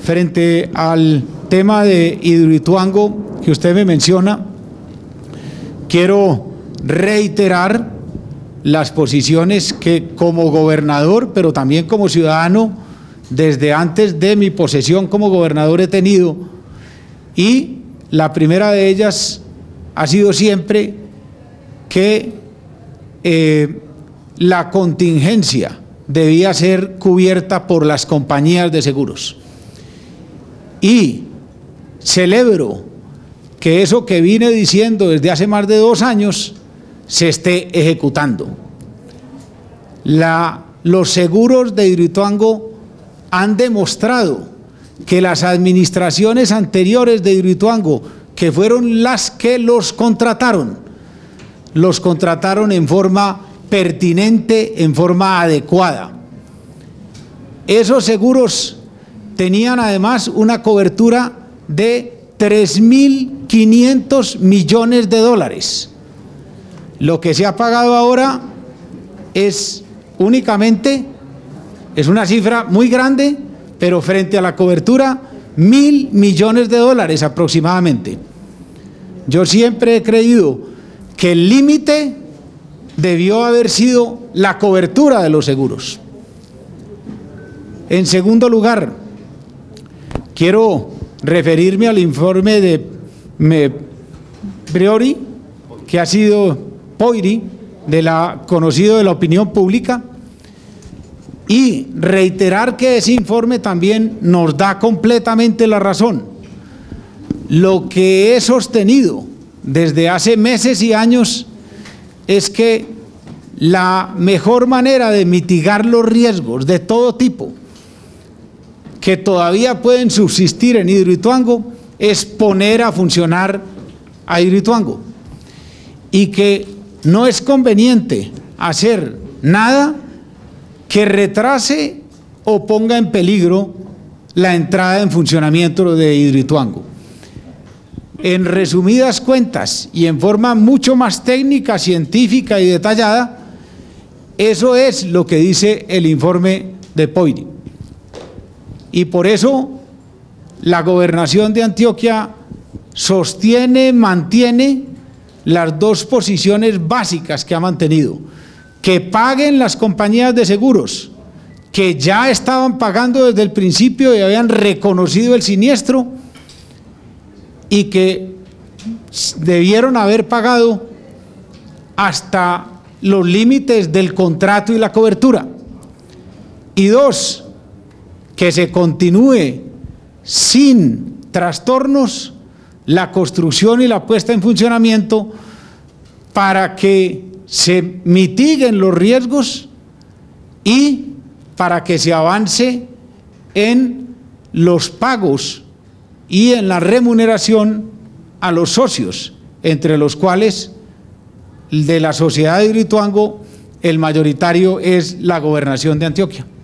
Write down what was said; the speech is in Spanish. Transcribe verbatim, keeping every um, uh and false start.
frente al tema de Hidroituango que usted me menciona, quiero reiterar las posiciones que como gobernador, pero también como ciudadano, desde antes de mi posesión como gobernador he tenido, y la primera de ellas ha sido siempre que eh, la contingencia debía ser cubierta por las compañías de seguros. Y celebro que eso que vine diciendo desde hace más de dos años se esté ejecutando. La, los seguros de Hidroituango han demostrado que las administraciones anteriores de Hidroituango, que fueron las que los contrataron, los contrataron en forma pertinente, en forma adecuada. Esos seguros tenían además una cobertura de tres mil quinientos millones de dólares. Lo que se ha pagado ahora es únicamente, es una cifra muy grande, pero frente a la cobertura, mil millones de dólares aproximadamente. Yo siempre he creído que el límite debió haber sido la cobertura de los seguros. En segundo lugar, quiero referirme al informe de me, Priori, que ha sido Poiri, de la, conocido de la opinión pública, y reiterar que ese informe también nos da completamente la razón. Lo que he sostenido desde hace meses y años es que la mejor manera de mitigar los riesgos de todo tipo que todavía pueden subsistir en Hidroituango es poner a funcionar a Hidroituango, y que no es conveniente hacer nada que retrase o ponga en peligro la entrada en funcionamiento de Hidroituango. En resumidas cuentas y en forma mucho más técnica, científica y detallada, eso es lo que dice el informe de Poiri. Y por eso la Gobernación de Antioquia sostiene, mantiene las dos posiciones básicas que ha mantenido: que paguen las compañías de seguros, que ya estaban pagando desde el principio y habían reconocido el siniestro, y que debieron haber pagado hasta los límites del contrato y la cobertura. Y dos, que se continúe sin trastornos la construcción y la puesta en funcionamiento para que se mitiguen los riesgos y para que se avance en los pagos y en la remuneración a los socios, entre los cuales de la sociedad de Hidroituango el mayoritario es la Gobernación de Antioquia.